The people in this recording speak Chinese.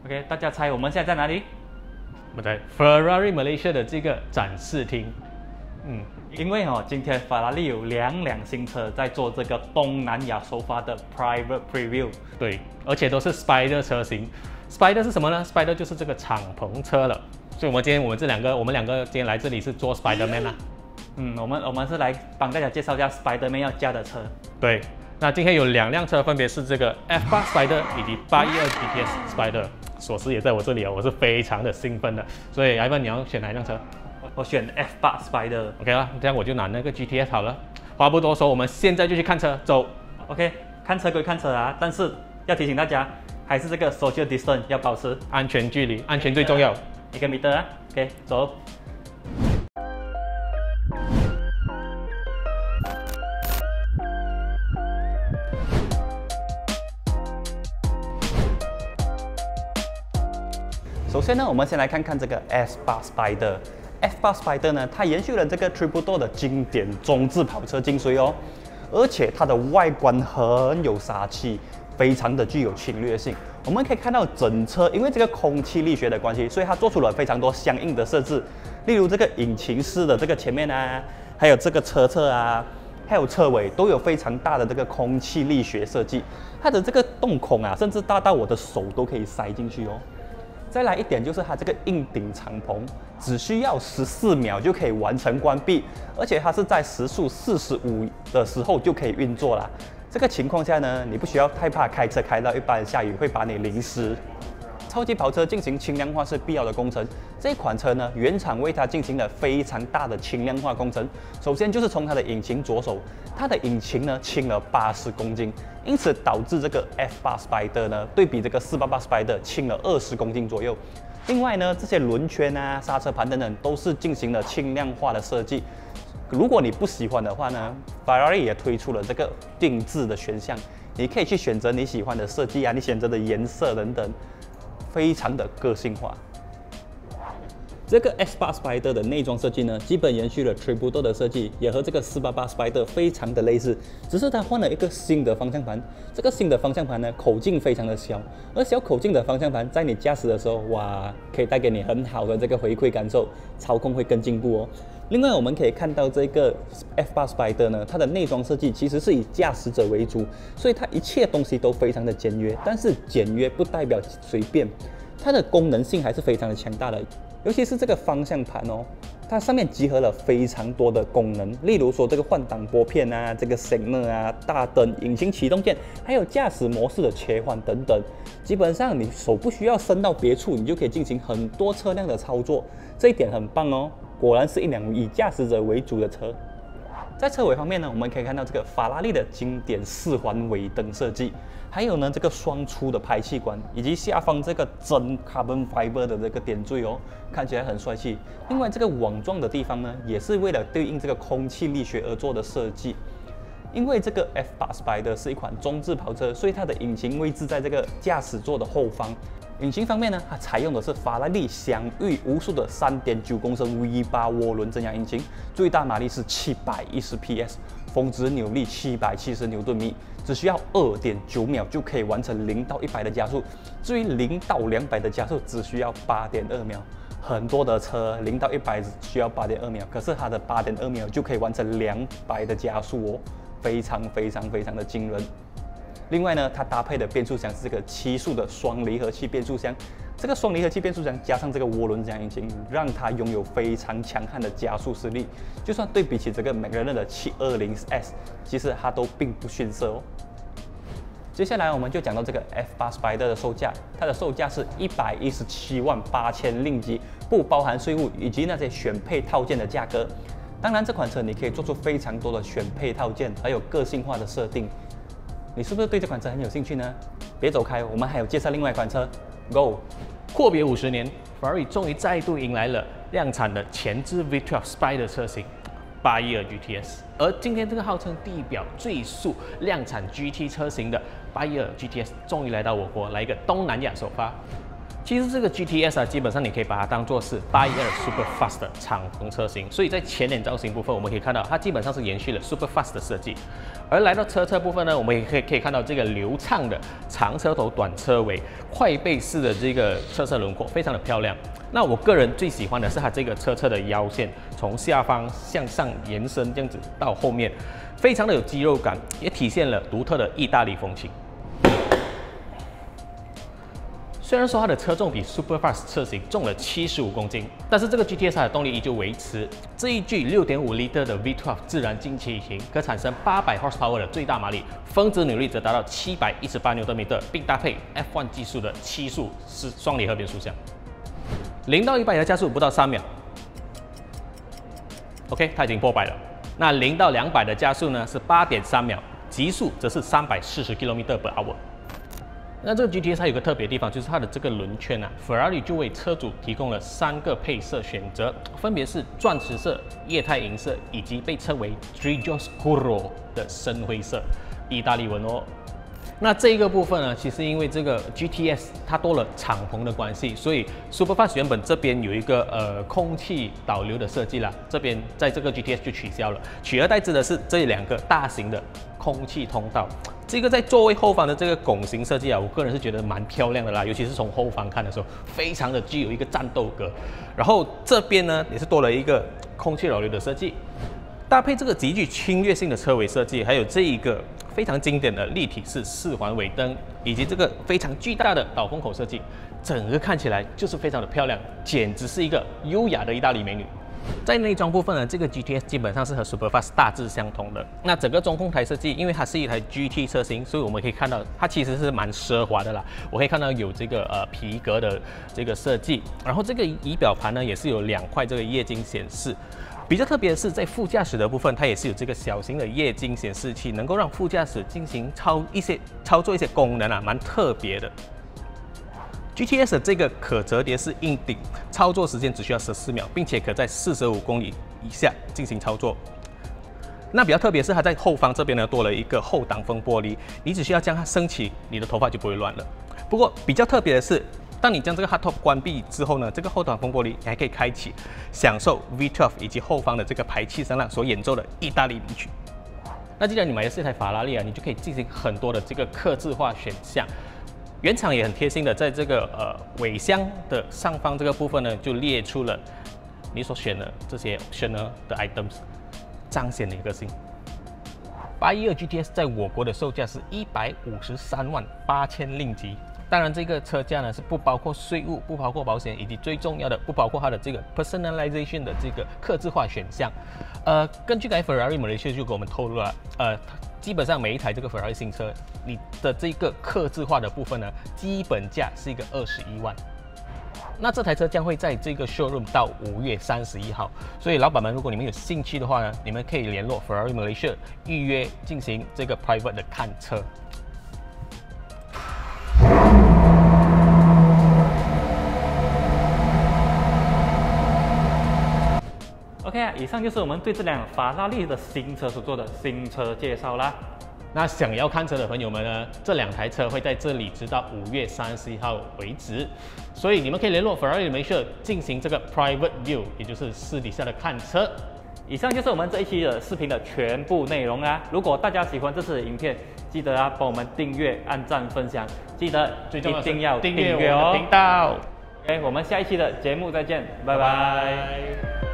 OK， 大家猜我们现在在哪里？ 我们在 Ferrari Malaysia 的这个展示厅。 因为今天法拉利有两辆新车在做这个东南亚首发的 Private Preview。 对，而且都是 Spider 车型。Spider 是什么呢 ？Spider 就是这个敞篷车了。所以我们两个今天来这里是做 Spiderman 啦。 我们是来帮大家介绍一下 Spiderman 要加的车。 对，那今天有2辆车，分别是这个 F8 Spider 以及812 GTS Spider。锁匙也在我这里哦，我是非常的兴奋的。所以 Ivan 你要选哪一辆车？ 我选 F8 Spider。 OK 啦，这样我就拿那个 GTS 好了。话不多说，我们现在就去看车，走。 OK， 看车归看车啊，但是要提醒大家，还是这个 social distance 要保持安全距离，安全最重要。 1个meter啊。OK， 走。首先呢，我们先来看看这个 S8 Spider。F8 Spider 呢，它延续了这个 Triple Door 的经典中置跑车精髓哦，而且它的外观很有杀气，非常的具有侵略性。我们可以看到整车因为这个空气力学的关系，所以它做出了非常多相应的设置，例如这个引擎室的这个前面啊，还有这个车侧啊，还有车尾都有非常大的这个空气力学设计，它的这个洞孔啊，甚至大到我的手都可以塞进去哦。再来一点就是它这个硬顶敞篷，只需要14秒就可以完成关闭，而且它是在时速45的时候就可以运作啦。这个情况下呢，你不需要太怕开车开到一半下雨会把你淋湿。超级跑车进行轻量化是必要的工程，这款车呢，原厂为它进行了非常大的轻量化工程。首先就是从它的引擎着手，它的引擎呢轻了80公斤，因此导致这个 F8 Spider 呢对比这个488 Spider 轻了20公斤左右。另外呢，这些轮圈啊、刹车盘等等都是进行了轻量化的设计。如果你不喜欢的话呢，法拉利也推出了这个定制的选项，你可以去选择你喜欢的设计啊，你选择的颜色等等。非常的个性化。这个 S8 Spider 的内装设计呢，基本延续了 Triple Door 的设计，也和这个488 Spider 非常的类似，只是它换了一个新的方向盘。这个新的方向盘呢，口径非常的小，而小口径的方向盘在你驾驶的时候，哇，可以带给你很好的这个回馈感受，操控会更进步哦。另外，我们可以看到这个 F8 Spider 呢，它的内装设计其实是以驾驶者为主，所以它一切东西都非常的简约。但是简约不代表随便，它的功能性还是非常的强大的。尤其是这个方向盘哦，它上面集合了非常多的功能，例如说这个换挡拨片啊，这个 signal 啊，大灯、引擎启动键，还有驾驶模式的切换等等。基本上你手不需要伸到别处，你就可以进行很多车辆的操作，这一点很棒哦。果然是一辆以驾驶者为主的车。在车尾方面呢，我们可以看到这个法拉利的经典4环尾灯设计，还有呢这个双出的排气管，以及下方这个真 carbon fiber 的这个点缀哦，看起来很帅气。另外这个网状的地方呢，也是为了对应这个空气力学而做的设计。因为这个 F8 Spider 是一款中置跑车，所以它的引擎位置在这个驾驶座的后方。引擎方面呢，它采用的是法拉利享誉无数的3.9公升 V8 涡轮增压引擎，最大马力是710 PS， 峰值扭力770牛顿米，只需要2.9秒就可以完成0到100的加速。至于0到200的加速，只需要8.2秒。很多的车0到100只需要8.2秒，可是它的8.2秒就可以完成200的加速哦，非常的惊人。另外呢，它搭配的变速箱是这个7速的双离合器变速箱，这个双离合器变速箱加上这个涡轮增压引擎，让它拥有非常强悍的加速实力。就算对比起这个 McLaren 的720S， 其实它都并不逊色哦。接下来我们就讲到这个 F8 Spider 的售价，它的售价是1178000令吉，不包含税务以及那些选配套件的价格。当然，这款车你可以做出非常多的选配套件，还有个性化的设定。你是不是对这款车很有兴趣呢？别走开，我们还有介绍另外一款车 ，Go！ 阔别50年，法拉利终于再度迎来了量产的前置 V12 Spider 车型812 GTS， 而今天这个号称地表最速量产 GT 车型的812 GTS 终于来到我国，来一个东南亚首发。 其实这个 GTS 啊，基本上你可以把它当做是812 Super Fast 的敞篷车型，所以在前脸造型部分，我们可以看到它基本上是延续了 Super Fast 的设计。而来到车侧部分呢，我们也可以看到这个流畅的长车头、短车尾、快背式的这个车侧轮廓，非常的漂亮。那我个人最喜欢的是它这个车侧的腰线，从下方向上延伸这样子到后面，非常的有肌肉感，也体现了独特的意大利风情。虽然说它的车重比 Superfast 车型重了75公斤，但是这个 GTS 的动力依旧维持。这一具6.5 L 的 V12 自然进气引擎可产生800 horsepower 的最大马力，峰值扭力则达到718 Nm，并搭配 F1 技术的7速双离合变速箱。0到100的加速不到3秒。OK， 它已经破百了。那0到200的加速呢是8.3秒，极速则是340 km/h。那这个 GTS 它有个特别的地方，就是它的这个轮圈啊 ，Ferrari 就为车主提供了3个配色选择，分别是钻石色、液态银色以及被称为 Grigio Scuro 的深灰色，意大利文哦。那这一个部分呢，其实因为这个 GTS 它多了敞篷的关系，所以 Superfast 原本这边有一个空气导流的设计啦，这边在这个 GTS 就取消了，取而代之的是这2个大型的空气通道。这个在座位后方的这个拱形设计啊，我个人是觉得蛮漂亮的啦，尤其是从后方看的时候，非常的具有一个战斗格。然后这边呢也是多了一个空气导流的设计，搭配这个极具侵略性的车尾设计，还有这一个非常经典的立体式4环尾灯，以及这个非常巨大的导风口设计，整个看起来就是非常的漂亮，简直是一个优雅的意大利美女。在内装部分呢，这个 GTS 基本上是和 Superfast 大致相同的。那整个中控台设计，因为它是一台 GT 车型，所以我们可以看到它其实是蛮奢华的啦。我可以看到有这个皮革的这个设计，然后这个仪表盘呢也是有2块这个液晶显示。比较特别的是，在副驾驶的部分，它也是有这个小型的液晶显示器，能够让副驾驶进行操作一些功能啊，蛮特别的。GTS 的这个可折叠式硬顶，操作时间只需要14秒，并且可在45公里以下进行操作。那比较特别是它在后方这边呢多了一个后挡风玻璃，你只需要将它升起，你的头发就不会乱了。不过比较特别的是，当你将这个 hardtop 关闭之后呢，这个后挡风玻璃你还可以开启，享受 V12 以及后方的这个排气声浪所演奏的意大利名曲。那既然你买的是一台法拉利啊，你就可以进行很多的这个客制化选项。原厂也很贴心的，在这个尾箱的上方这个部分呢，就列出了你所选的这些 optional 的 items， 彰显你的个性。812 GTS 在我国的售价是1538000令吉。当然，这个车价呢是不包括税务、不包括保险，以及最重要的不包括它的这个 personalization 的这个客制化选项。根据Ferrari Malaysia 就给我们透露了，基本上每一台这个 Ferrari 新车，你的这个客制化的部分呢，基本价是一个21万。那这台车将会在这个 showroom 到5月31号，所以老板们，如果你们有兴趣的话呢，你们可以联络 Ferrari Malaysia 预约进行这个 private 的看车。 OK 啊，以上就是我们对这辆法拉利的新车所做的新车介绍啦。 那想要看车的朋友们呢，这2台车会在这里直到5月31号为止，所以你们可以联络 Ferrari Malaysia 进行这个 private view， 也就是私底下的看车。以上就是我们这一期的视频的全部内容啦。如果大家喜欢这次的影片，记得啊帮我们订阅、按赞、分享，记得一定要订阅我们的频道。OK， 我们下一期的节目再见，拜拜。